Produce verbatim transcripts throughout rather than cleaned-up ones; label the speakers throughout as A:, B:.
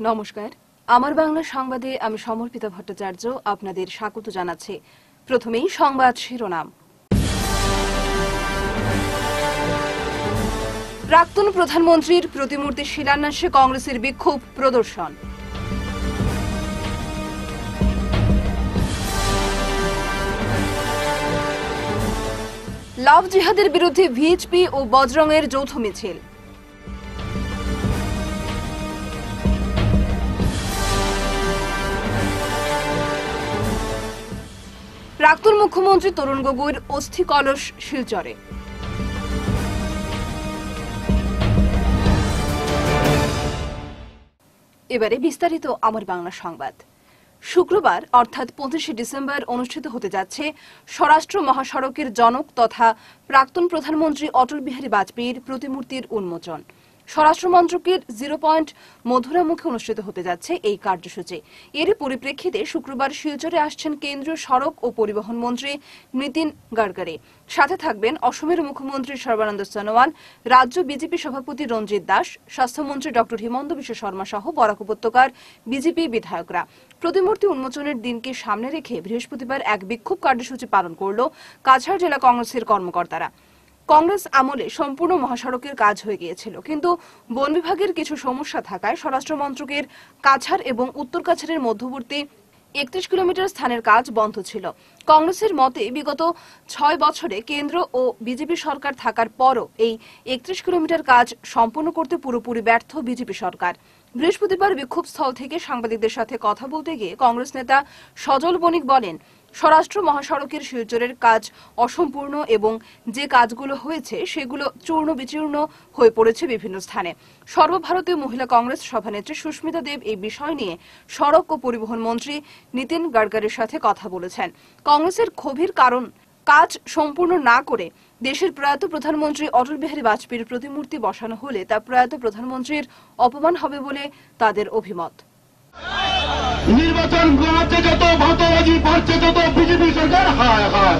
A: নমস্কার, আমার বাংলা সংবাদে আমি সমর্পিতা ভট্টাচার্য আপনাদের স্বাগত জানাচ্ছি। প্রথমেই সংবাদ শিরোনাম। প্রাক্তন প্রধানমন্ত্রীর প্রতিমূর্তি শিলান্যাসে কংগ্রেসের বিক্ষোভ প্রদর্শন। লাভ জিহাদের বিরুদ্ধে ভিএইচপি ও বজরংয়ের যৌথ মিছিল। প্রাক্তন মুখ্যমন্ত্রী তরুণ গগৈর অস্থি কলস শিলচরে। এবারে বিস্তারিত আমার বাংলা সংবাদ। শুক্রবার অর্থাৎ পঁচিশে ডিসেম্বর অনুষ্ঠিত হতে যাচ্ছে স্বরাষ্ট্র মহাসড়কের জনক তথা প্রাক্তন প্রধানমন্ত্রী অটল বিহারী বাজপেয়ীর প্রতিমূর্তির উন্মোচন। স্বরাষ্ট্র মন্ত্রকের জিরো পয়েন্ট মধুরামুখে অনুষ্ঠিত হতে যাচ্ছে এই কার্যসূচি। এর পরিপ্রেক্ষিতে শুক্রবার শিলচরে আসছেন কেন্দ্রীয় সড়ক ও পরিবহন মন্ত্রী নীতিন গডকরি। সাথে থাকবেন অসমের মুখ্যমন্ত্রী সর্বানন্দ সোনোয়াল, রাজ্য বিজেপি সভাপতি রঞ্জিত দাস, স্বাস্থ্যমন্ত্রী ডক্টর হিমন্ত বিশ্ব শর্মা সহ বরাক উপত্যকার বিজেপি বিধায়করা। প্রতিমূর্তি উন্মোচনের দিনকে সামনে রেখে বৃহস্পতিবার এক বিক্ষোভ কার্যসূচি পালন করল কাছাড় জেলা কংগ্রেসের কর্মকর্তারা। কংগ্রেস আমলে সম্পূর্ণ মহাসড়কের কাজ হয়ে গিয়েছিল, কিন্তু বন বিভাগের কিছু সমস্যা থাকায় স্বরাষ্ট্র মন্ত্রকের কাছাড় এবং উত্তর কাছাড়ের মধ্যবর্তী একত্রিশ কিলোমিটার স্থানের কাজ বন্ধ ছিল। কংগ্রেসের মতে বিগত ছয় বছরে কেন্দ্র ও বিজেপি সরকার থাকার পরও এই একত্রিশ কিলোমিটার কাজ সম্পন্ন করতে পুরোপুরি ব্যর্থ বিজেপি সরকার। বৃহস্পতিবার বিক্ষোভস্থল থেকে সাংবাদিকদের সাথে কথা বলতে গিয়ে কংগ্রেস নেতা সজল বণিক বলেন, স্বরাষ্ট্র মহাসড়কের শিলচরের কাজ অসম্পূর্ণ এবং যে কাজগুলো হয়েছে সেগুলো চূর্ণ বিচূর্ণ হয়ে পড়েছে বিভিন্ন স্থানে। সর্বভারতীয় মহিলা কংগ্রেস সভানেত্রী সুস্মিতা দেব এই বিষয় নিয়ে সড়ক ও পরিবহন মন্ত্রী নীতিন গডকরির সাথে কথা বলেছেন। কংগ্রেসের ক্ষোভের কারণ, কাজ সম্পূর্ণ না করে দেশের প্রয়াত প্রধানমন্ত্রী অটল বিহারী বাজপেয়ীর প্রতিমূর্তি বসানো হলে তা প্রয়াত প্রধানমন্ত্রীর অপমান হবে বলে তাদের অভিমত।
B: নির্বাচন ঘটাচ্ছে যত ভাতবাজি বাড়ছে যত বিজেপি সরকার হায় হায়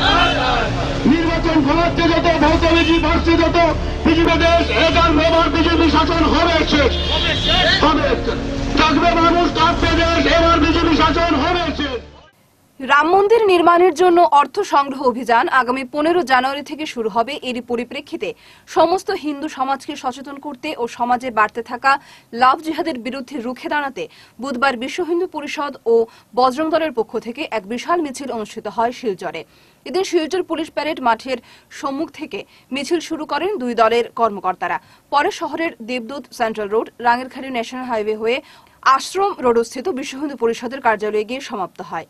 B: নির্বাচন ঘটাচ্ছে যত ভাতবাজি বাড়ছে যত বিজেপি দেশ এগার এবার বিজেপি শাসন হবে শেষ হবে থাকবে মানুষ কাঁপবে দেশ এবার বিজেপি শাসন হবে শেষ।
A: রাম মন্দির নির্মাণের জন্য অর্থ সংগ্রহ অভিযান আগামী পনেরো জানুয়ারি থেকে শুরু হবে। এরই পরিপ্রেক্ষিতে সমস্ত হিন্দু সমাজকে সচেতন করতে ও সমাজে বাড়তে থাকা লাভ জিহাদের বিরুদ্ধে রুখে দাঁড়াতে বুধবার বিশ্ব হিন্দু পরিষদ ও বজরং দলের পক্ষ থেকে এক বিশাল মিছিল অনুষ্ঠিত হয় শিলচরে। এদিন শিলচর পুলিশ প্যারেড মাঠের সম্মুখ থেকে মিছিল শুরু করেন দুই দলের কর্মকর্তারা। পরে শহরের দেবদূত central road, Rangerkhari national highway হয়ে আশ্রম রোডস্থিত বিশ্ব হিন্দু পরিষদের কার্যালয়ে গিয়ে সমাপ্ত হয়।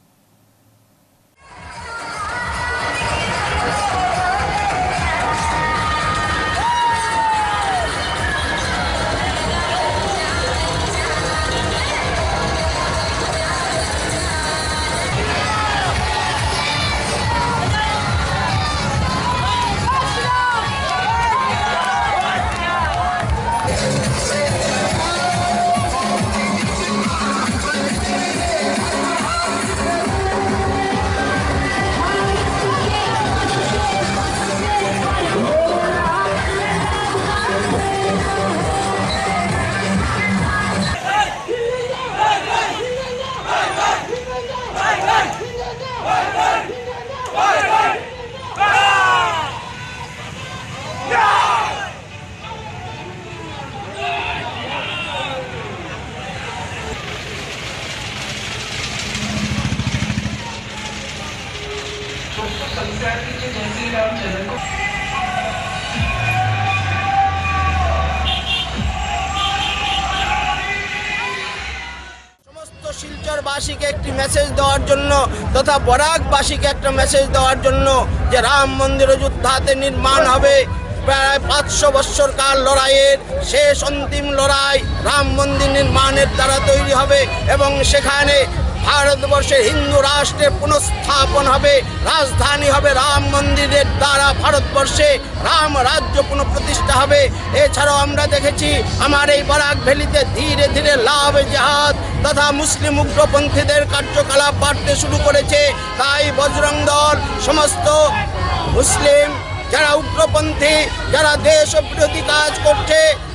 C: সমস্ত শিলচরবাসীকে একটি মেসেজ দেওয়ার জন্য তথা বরাকবাসীকে একটা মেসেজ দেওয়ার জন্য যে রাম মন্দির অযোধ্যাতে নির্মাণ হবে। প্রায় পাঁচশো বৎসর কাল লড়াইয়ের শেষ অন্তিম লড়াই রাম মন্দির নির্মাণের দ্বারা তৈরি হবে এবং সেখানে ভারতবর্ষের হিন্দু রাষ্ট্রের পুনঃস্থাপন হবে, রাজধানী হবে রাম মন্দিরের দ্বারা ভারতবর্ষে রাম রাজ্য পুনঃপ্রতিষ্ঠা হবে। এছাড়াও আমরা দেখেছি আমার এই বরাক ভ্যালিতে ধীরে ধীরে লাভ জিহাদ তথা মুসলিম উগ্রপন্থীদের কার্যকলাপ বাড়তে শুরু করেছে। তাই বজরং দল সমস্ত মুসলিম যারা উগ্রপন্থী, যারা দেশ বিরোধী কাজ করছে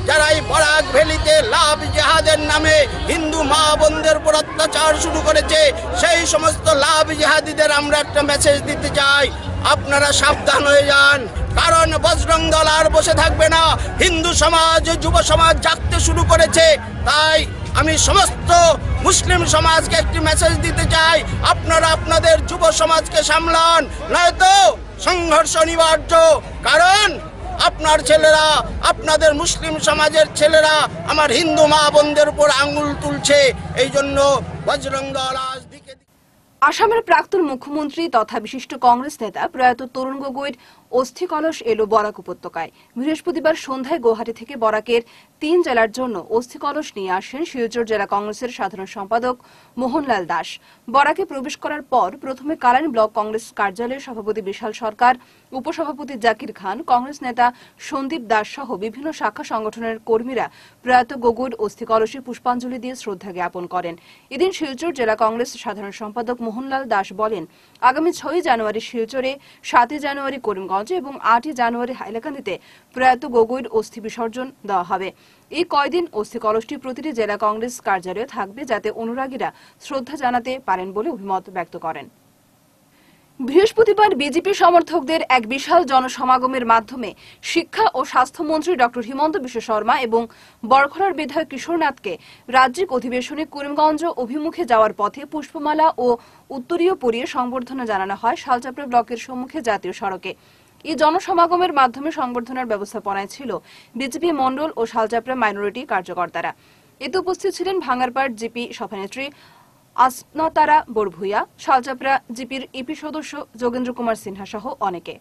C: যারা এই বরাক ভ্যালিতে লাভ জিহাদের নামে হিন্দু মা বোনদের উপর অত্যাচার শুরু করেছে, সেই সমস্ত লাভ জিহাদিদের আমরা একটা মেসেজ দিতে চাই, আপনারা সাবধান হয়ে যান। কারণ বজরং দল আর বসে থাকবে না, হিন্দু সমাজ যুব সমাজ জাগতে শুরু করেছে। তাই আমি সমস্ত মুসলিম সমাজকে একটি মেসেজ দিতে চাই, আপনারা আপনাদের যুব সমাজকে সামলান, নয়তো সংঘর্ষ অনিবার্য। কারণ আপনার ছেলেরা, আপনাদের মুসলিম সমাজের ছেলেরা আমার হিন্দু মা বোনদের উপর আঙুল তুলছে। এই জন্য বজরং দল আজ দিকে
A: আসামের প্রাক্তন মুখ্যমন্ত্রী তথা বিশিষ্ট কংগ্রেস নেতা প্রয়াত তরুণ গগৈর অস্থি কলস এলো বরাক উপত্যকায়। বৃহস্পতিবার সন্ধ্যায় গুয়াহাটি থেকে বরাকের তিন জেলার জন্য অস্থি কলস নিয়ে আসেন শিলচর জেলা কংগ্রেসের সাধারণ সম্পাদক মোহনলাল দাস। বরাকে প্রবেশ করার পর প্রথমে কালানি ব্লক কংগ্রেস কার্যালয়ের সভাপতি বিশাল সরকার, উপসভাপতি জাকির খান, কংগ্রেস নেতা সন্দীপ দাস সহ বিভিন্ন শাখা সংগঠনের কর্মীরা প্রয়াত গগৈর অস্থি কলসে পুষ্পাঞ্জলি দিয়ে শ্রদ্ধা জ্ঞাপন করেন। এদিন শিলচর জেলা কংগ্রেস সাধারণ সম্পাদক মোহনলাল দাস বলেন, আগামী ছয়ই জানুয়ারি শিলচরে, সাতই জানুয়ারি করিমগঞ্জ এবং আটই জানুয়ারি হাইলাকান্দিতে প্রয়াত গগৈর অস্থি বিসর্জন দেওয়া হবে। এই কয়দিন অস্থি কলসটি প্রতিটি জেলা কংগ্রেস কার্যালয়ে থাকবে, যাতে অনুরাগীরা শ্রদ্ধা জানাতে পারেন বলে অভিমত ব্যক্ত করেন। বৃহস্পতিবার বিজেপি সমর্থকদের এক বিশাল জনসমাগমের মাধ্যমে শিক্ষা ও স্বাস্থ্যমন্ত্রী ডক্টর হিমন্ত বিশ্ব শর্মা এবং বরখলার বিধায়ক কিশোরনাথকে রাজ্যিক অধিবেশনে করিমগঞ্জ অভিমুখে যাওয়ার পথে পুষ্পমালা ও উত্তরীয় পরিয়ে সংবর্ধনা জানানো হয় শালচাপড়া ব্লকের সম্মুখে জাতীয় সড়কে। এই জনসমাগমের মাধ্যমে সংবর্ধনার ব্যবস্থাপনায় ছিল বিজেপি মণ্ডল ও শালচাপড়া মাইনরিটি কার্যকর্তারা। এতে উপস্থিত ছিলেন ভাঙ্গারপাড় জিপি সভানেত্রী আসনতারা বড়ভূয়া, শালচাপড়া জিপির ইপি সদস্য যোগেন্দ্র কুমার সিনহা সহ অনেকে।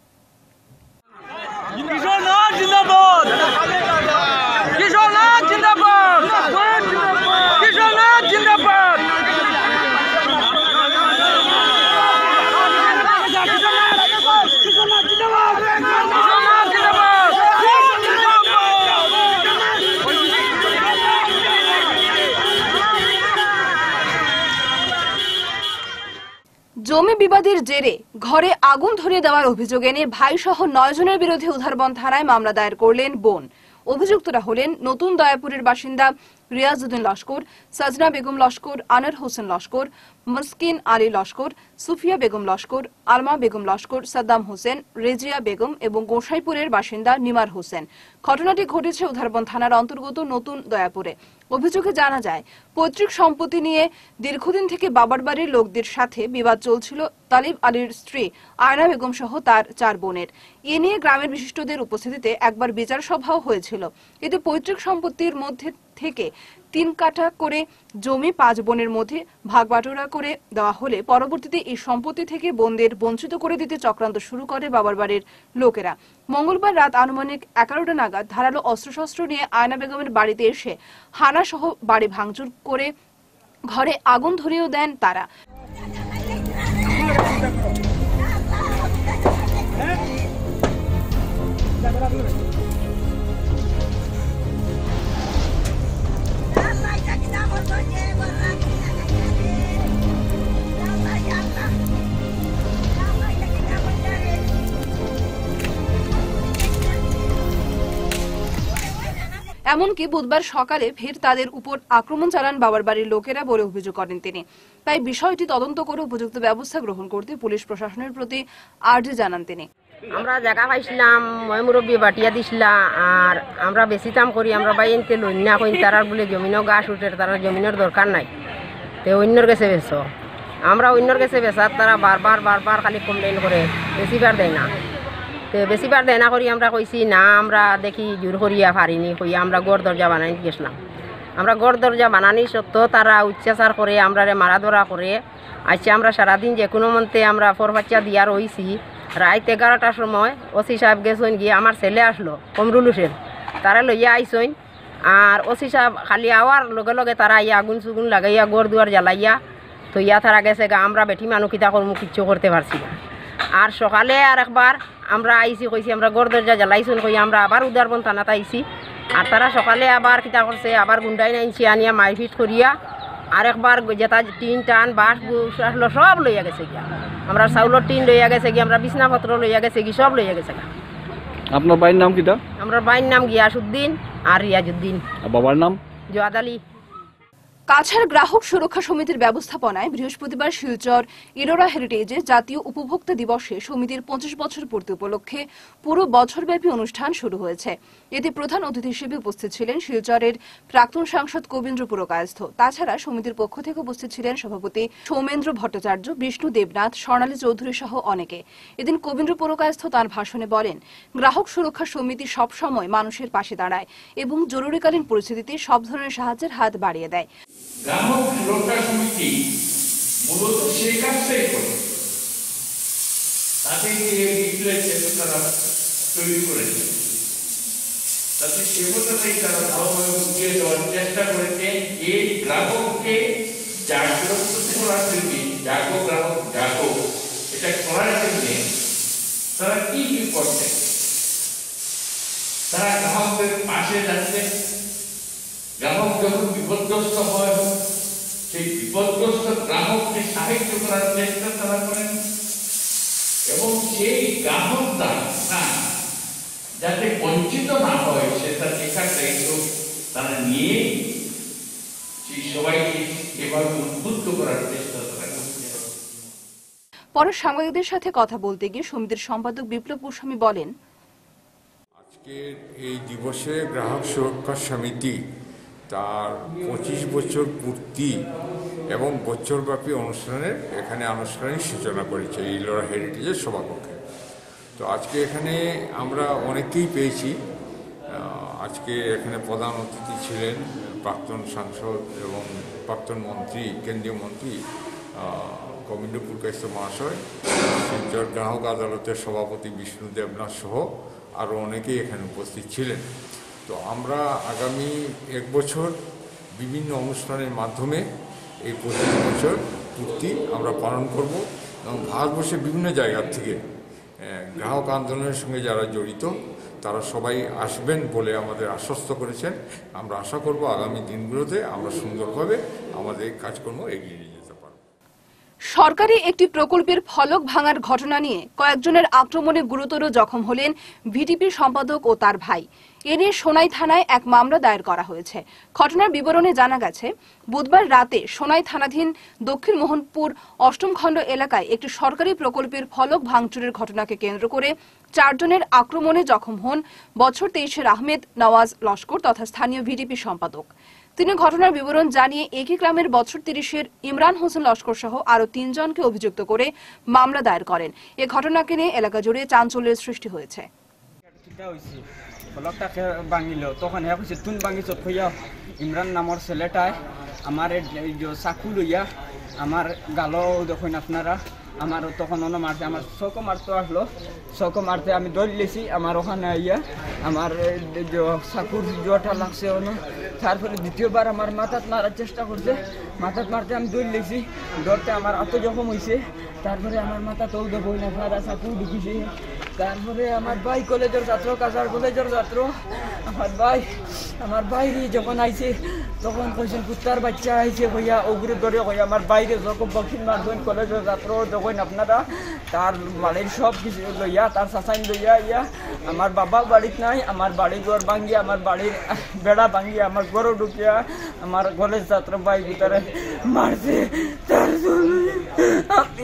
D: কিশোরনাথ জিন্দাবাদ! কিশোরনাথ জিন্দাবাদ! কিশোরনাথ জিন্দাবাদ!
A: জমি বিবাদের জেরে ঘরে আগুন ধরিয়ে দেওয়ার অভিযোগ এনে ভাই সহ নয় জনের বিরুদ্ধে উধারবন থানায় মামলা দায়ের করলেন বোন। অভিযুক্তরা হলেন নতুন দয়াপুরের বাসিন্দা রিয়াজউদ্দিন লস্কর, সাজনা বেগম লস্কর, আনার হোসেন লস্কর, মুসকিন আলী লস্কর, সুফিয়া বেগম লস্কর, আলমা বেগম লস্কর, সাদ্দাম হোসেন, রেজিয়া বেগম এবং গোসাইপুরের বাসিন্দা নিমার হোসেন। ঘটনাটি ঘটেছে উধারবন থানার অন্তর্গত নতুন দয়াপুরে। অভিযোগে জানা যায়, পৈতৃক সম্পত্তি নিয়ে দীর্ঘদিন থেকে বাবার বাড়ির লোকদের সাথে বিবাদ চলছিল তালিব আলীর স্ত্রী আয়না বেগম সহ তার চার বোনের। এ নিয়ে গ্রামের বিশিষ্টদের উপস্থিতিতে একবার বিচার সভাও হয়েছিল। এতে পৈতৃক সম্পত্তির মধ্যে থেকে তিন কাঠা করে জমি পাঁচ বোনের মধ্যে ভাগবাটোয়ারা করে দেওয়া হলে পরবর্তীতে এই সম্পত্তি থেকে বোনদের বঞ্চিত করে দিতে চক্রান্ত শুরু করে বাবার বাড়ির লোকেরা। মঙ্গলবার রাত আনুমানিক এগারোটা নাগাদ ধারালো অস্ত্রশস্ত্র নিয়ে আয়না বেগমের বাড়িতে এসে হানা সহ বাড়ি ভাঙচুর করে ঘরে আগুন ধরিয়েও দেন তারা। এমনকি বুধবার সকালে ফের তাদের উপর আক্রমণ চালান বাবার বাড়ির লোকেরা বলে অভিযোগ করেন তিনি। তাই বিষয়টি তদন্ত করে উপযুক্ত ব্যবস্থা গ্রহণ করতে পুলিশ প্রশাসনের প্রতি আর্জি জানান তিনি।
E: আমরা জায়গা পাইছিলাম, মই মুরব্বী বাটিয়া দিছিলাম, আর আমরা বেশি দাম করি আমরা বাই এনতে লইনা কইন তারার বলে জমিনও গাছ উঠে, তারা জমিনের দরকার নাই, তো অন্যর কাছে বেশ আমরা অন্যর কাছে বেচার তারা বারবার বারবার খালি কমপ্লেন করে, বেশিবার দেয় না। তো বেশিবার দেয় না করি আমরা কইছি না, আমরা দেখি জোর করিয়া পারিনি কইয়া আমরা গড় দরজা বানাই গেছিলাম। আমরা গড় দরজা বানানি সত্ত্বেও তারা অত্যাচার করে, আমরা মারা ধরা করে। আচ্ছা আমরা সারাদিন যে কোনো মন্তে আমরা ফরবাচ্চা দিয়া রইছি। রাত এগারোটার সময় ওসি সাহেব গেছেন গিয়ে, আমার ছেলে আসলো কমরুল হোসেন, তারা লইয়া আইসইন। আর ওসি সাহেব খালি আওয়ার লগে লগে তারা ইয়া আগুন সুগুন লাগাইয়া গড় দুয়ার জ্বালাইয়া তো ইয়া তারা গেছে গা। আমরা বেটি মানুষ কিতা করমু, কিচ্ছু করতে পারছি না। আর সকালে আর একবার আমরা আইসি কইছি আমরা গড় দরজা জ্বালাইছুন কই আমরা আবার উদারবন থানাতে আইসি। আর তারা সকালে আবার কিতা করছে, আবার গুন্ডাই নাইছি আনিয়া মারপিট করিয়া আর একবার যেটা টিন টান বাঁশ আসলো সব লইয়া গেছে গিয়া। আমরা চাউলের টিন লইয়া গেছে গিয়া, আমরা বিছনাপত্র লইয়া গেছে কি সব লইয়া গেছে গা।
F: আপনার বাড়ির নাম কিটা?
E: আমরা বাড়ির নাম গিয়াসউদ্দিন। আর রিয়াজউদ্দিন।
F: আর বাবার নাম?
E: জোয়াদ আলী।
A: কাছাড় গ্রাহক সুরক্ষা সমিতির ব্যবস্থাপনায় বৃহস্পতিবার শিলচর ইলোরা হেরিটেজে জাতীয় উপভোক্তা দিবসে সমিতির পঁচিশ বছর পূর্তি উপলক্ষে পুরো বছরব্যাপী অনুষ্ঠান শুরু হয়েছে। এতে প্রধান অতিথি হিসেবে উপস্থিত ছিলেন শিলচরের প্রাক্তন সাংসদ কবীন্দ্র পুরকায়স্থ। তাছাড়া সমিতির পক্ষ থেকে উপস্থিত ছিলেন সভাপতি সৌমেন্দ্র ভট্টাচার্য, বিষ্ণু দেবনাথ, স্বর্ণালী চৌধুরী সহ অনেকে। এদিন কবীন্দ্র পুরকায়স্থ তাঁর ভাষণে বলেন, গ্রাহক সুরক্ষা সমিতি সবসময় মানুষের পাশে দাঁড়ায় এবং জরুরিকালীন পরিস্থিতিতে সব ধরনের সাহায্যের হাত বাড়িয়ে দেয়।
G: গ্রাহক সুরক্ষা সমিতি মূলত সেই কাজটাই করে, তাতে তারা তৈরি করেছে, তাতে সেবতাটাই তারা ভালোভাবে বুঝিয়ে দেওয়ার চেষ্টা করেছে। এই গ্রাহককে জাগ্রত করার জন্য, জাগো গ্রাহক জাগো, এটা করার জন্য তারা কি কি করছে, তারা গ্রাহকদের পাশে যাচ্ছে। গ্রাহক যখন বিপদগ্রস্ত হয়, সেই বিপদগ্রস্ত গ্রাহককে সাহায্য করার চেষ্টা তারা করেন এবং সেই গ্রাহকরা না যাতে বঞ্চিত না হয় সেটা দেখার দায়িত্ব তারা নিয়ে সেই সবাইকে এভাবে উদ্বুদ্ধ করার চেষ্টা তারা করছে।
A: পরে সাংবাদিকদের সাথে কথা বলতে গিয়ে সমিতির সম্পাদক বিপ্লব গোস্বামী বলেন,
H: আজকের এই দিবসে গ্রাহক সুরক্ষা সমিতি তার পঁচিশ বছর পূর্তি এবং বছরব্যাপী অনুষ্ঠানের এখানে আনুষ্ঠানিক সূচনা করেছে ইলোরা হেরিটেজের সভাকক্ষে। তো আজকে এখানে আমরা অনেকেই পেয়েছি। আজকে এখানে প্রধান অতিথি ছিলেন প্রাক্তন সাংসদ এবং প্রাক্তন মন্ত্রী, কেন্দ্রীয় মন্ত্রী কবীন্দ্র পুরকায়স্থ মহাশয়, শিলচর গ্রাহক আদালতের সভাপতি বিষ্ণু দেবনাথ সহ আরও অনেকেই এখানে উপস্থিত ছিলেন। তো আমরা আগামী এক বছর বিভিন্ন অনুষ্ঠানের মাধ্যমে এই পঁচিশ বছর পূর্তি আমরা পালন করব এবং ভারতবর্ষের বিভিন্ন জায়গার থেকে গ্রাহক আন্দোলনের সঙ্গে যারা জড়িত তারা সবাই আসবেন বলে আমাদের আশ্বস্ত করেছেন। আমরা আশা করব আগামী দিনগুলোতে আমরা সুন্দরভাবে আমাদের কাজকর্ম এগিয়ে নিয়ে যেতে পারব।
A: সরকারি একটি প্রকল্পের ফলক ভাঙার ঘটনা নিয়ে কয়েকজনের আক্রমণে গুরুতর জখম হলেন ভিডিপির সম্পাদক ও তার ভাই। এ নিয়ে সোনাই থানায় এক মামলা দায়ের করা হয়েছে। ঘটনার বিবরণে জানা গেছে, বুধবার রাতে সোনাই থানাধীন দক্ষিণ মোহনপুর অষ্টম খণ্ড এলাকায় একটি সরকারি প্রকল্পের ফলক ভাঙচুরের ঘটনাকে কেন্দ্র করে চারজনের আক্রমণে জখম হন বছর তেইশের আহমেদ নওয়াজ লস্কর তথা স্থানীয় ভিডিপি সম্পাদক। তিনি ঘটনার বিবরণ জানিয়ে একই গ্রামের বছর তিরিশের ইমরান হোসেন লস্কর সহ আরো তিনজনকে অভিযুক্ত করে মামলা দায়ের করেন। এ ঘটনাকে নিয়ে এলাকা জুড়ে চাঞ্চল্যের সৃষ্টি হয়েছে।
I: ফলকটা ভাঙিল তখন হ্যাঁ কইছে তুন ভাঙিছ কইয়া ইমরান নামর ছেলেটায় আমার চাকু লইয়া আমার গালো দেখুন আপনারা, আমার তখন অন্য মারতে আমার চকো মারতে আসলো, চকো মারতে আমি দৌড় লেছি, আমার ওখানে আইয়া আমার চাকুর জোয়াটা লাগছে অন্য। তারপরে দ্বিতীয়বার আমার মাথাত মারার চেষ্টা করছে, মাথাত মারতে আমি দৌড় লেছি, দৌড়তে আমার এত জখম হয়েছে। তারপরে আমার মাথা তৌ দেবো না আপনারা চাকু ঢুকিছে। তারপরে আমার ভাই কলেজের ছাত্র, কাছাড় কলেজের ছাত্র, আমার ভাই আমার বাইরে যখন আইছে তখন কইছেন কুত্তার বাচ্চা আইছে কইয়া ওগুলো ধরে কইয়া আমার বাইরে যখন বকিন মারবেন কলেজের ছাত্র যখন আপনারা তার বাড়ির সব কিছু লইয়া তার চাচাইন লইয়া ইয়া আমার বাবা বাড়িত নাই, আমার বাড়ি ঘর ভাঙ্গিয়া আমার বাড়ির বেড়া ভাঙ্গিয়া আমার ঘরও ঢুকিয়া আমার কলেজ ছাত্র ভাই ভিতরে মারছে। তার আপনি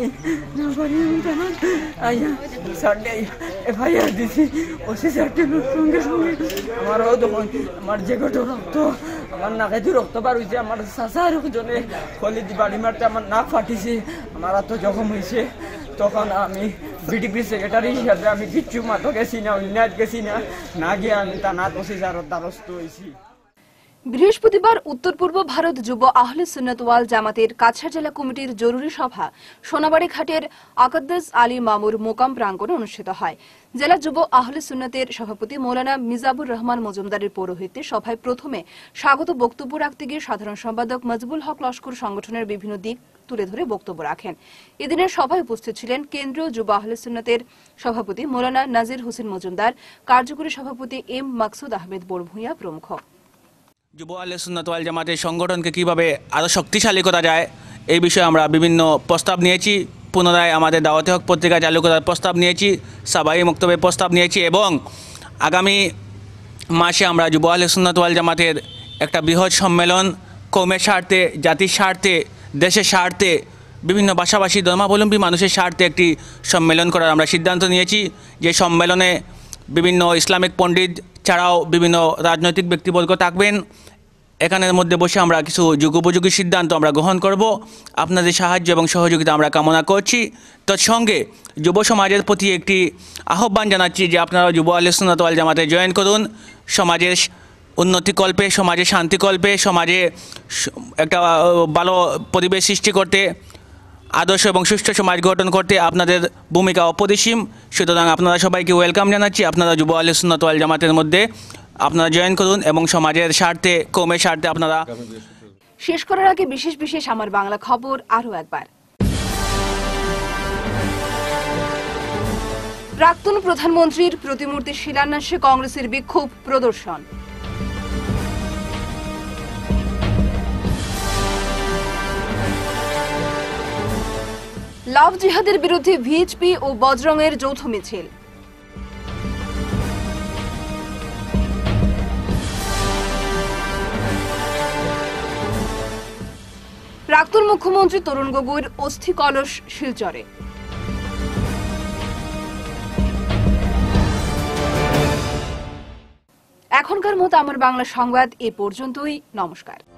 I: আইয়া সাড়ে এফআইআর দিছি, ওসি সার্টিফিকেট সঙ্গে সঙ্গে আমারও তখন আমার যে গোটো রক্ত আমার নাকে দিয়ে রক্ত বার হয়েছে, আমার চাচার জনে খলি বাড়ি মারতে আমার নাক ফাটিছে, আমার এত জখম হয়েছে। তখন আমি বিডিপি সেক্রেটারি হিসাবে আমি কিচ্ছু মাথা গেছি না, উন্নয়ন গেছি না, না গিয়ে আমি তা না বসে যার দ্বারস্থ হয়েছি।
A: বৃহস্পতিবার উত্তর পূর্ব ভারত যুব আহলে সুন্নাত ওয়াল জামাতের কাছাড় জেলা কমিটির জরুরি সভা সোনাবাড়ি ঘাটের আকাদ্দাস আলী মামুর মোকাম প্রাঙ্গণে অনুষ্ঠিত হয়। জেলা যুব আহলে সুন্নাতের সভাপতি মৌলানা মিজাবুর রহমান মজুমদারের পৌরোহিত্যে সভায় প্রথমে স্বাগত বক্তব্য রাখতে গিয়ে সাধারণ সম্পাদক মজবুল হক লস্কর সংগঠনের বিভিন্ন দিক তুলে ধরে বক্তব্য রাখেন। এদিনের সভায় উপস্থিত ছিলেন কেন্দ্রীয় যুব আহলে সুন্নাতের সভাপতি মৌলানা নাজির হোসেন মজুমদার, কার্যকরী সভাপতি এম মাকসুদ আহমেদ বড়ভূঁইয়া প্রমুখ।
J: যুব আহলে সুন্নাত ওয়াল জামাতের সংগঠনকে কীভাবে আরও শক্তিশালী করা যায় এই বিষয়ে আমরা বিভিন্ন প্রস্তাব নিয়েছি। পুনরায় আমাদের দাওয়াতে হক পত্রিকা চালু করার প্রস্তাব নিয়েছি, সাবাই মক্তবের প্রস্তাব নিয়েছি এবং আগামী মাসে আমরা যুব আহলে সুন্নাত ওয়াল জামাতের একটা বৃহৎ সম্মেলন কৌমের স্বার্থে, জাতির স্বার্থে, দেশের স্বার্থে, বিভিন্ন ভাষাভাষী ধর্মাবলম্বী মানুষের স্বার্থে একটি সম্মেলন করার আমরা সিদ্ধান্ত নিয়েছি। যে সম্মেলনে বিভিন্ন ইসলামিক পণ্ডিত ছাড়াও বিভিন্ন রাজনৈতিক ব্যক্তিবর্গ থাকবেন। এখানের মধ্যে বসে আমরা কিছু যুগোপযোগী সিদ্ধান্ত আমরা গ্রহণ করব। আপনাদের সাহায্য এবং সহযোগিতা আমরা কামনা করছি। তৎসঙ্গে যুব সমাজের প্রতি একটি আহ্বান জানাচ্ছি যে আপনারা যুব আহলে সুন্নাত ওয়াল জামাতে জয়েন করুন। সমাজের উন্নতিকল্পে, সমাজে শান্তিকল্পে, সমাজে একটা ভালো পরিবেশ সৃষ্টি করতে, আদর্শ এবং সুষ্ঠু সমাজ গঠন করতে আপনাদের ভূমিকা অপরিসীম। সুতরাং আপনারা সবাইকে ওয়েলকাম জানাচ্ছি। আপনারা যুব আহলে সুন্নাত ওয়াল জামাতের মধ্যে আপনারা জয়েন করুন এবং সমাজের স্বার্থে, কৌমের স্বার্থে আপনারা।
A: শেষ করার আগে বিশেষ বিশেষ আমার বাংলা খবর আরও একবার। প্রাক্তন প্রধানমন্ত্রীর প্রতিমূর্তি শিলান্যাসে কংগ্রেসের বিক্ষোভ প্রদর্শন। লাভ জিহাদের বিরুদ্ধে ভিএইচপি ও বজরংয়ের যৌথ মিছিল। প্রাক্তন মুখ্যমন্ত্রী তরুণ গগৈর অস্থি কলস শিলচরে। এখনকার মতো আমার বাংলা সংবাদ এ পর্যন্তই। নমস্কার।